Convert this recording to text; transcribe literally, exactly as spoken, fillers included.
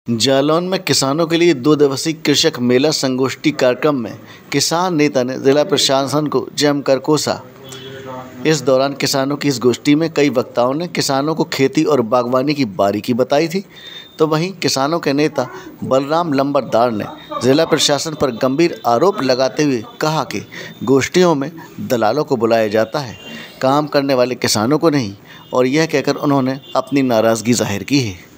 जालौन में किसानों के लिए दो दिवसीय कृषक मेला संगोष्ठी कार्यक्रम में किसान नेता ने जिला प्रशासन को जमकर कोसा। इस दौरान किसानों की इस गोष्ठी में कई वक्ताओं ने किसानों को खेती और बागवानी की बारीकी बताई थी, तो वहीं किसानों के नेता बलराम लंबरदार ने जिला प्रशासन पर गंभीर आरोप लगाते हुए कहा कि गोष्ठियों में दलालों को बुलाया जाता है, काम करने वाले किसानों को नहीं, और यह कहकर उन्होंने अपनी नाराज़गी जाहिर की है।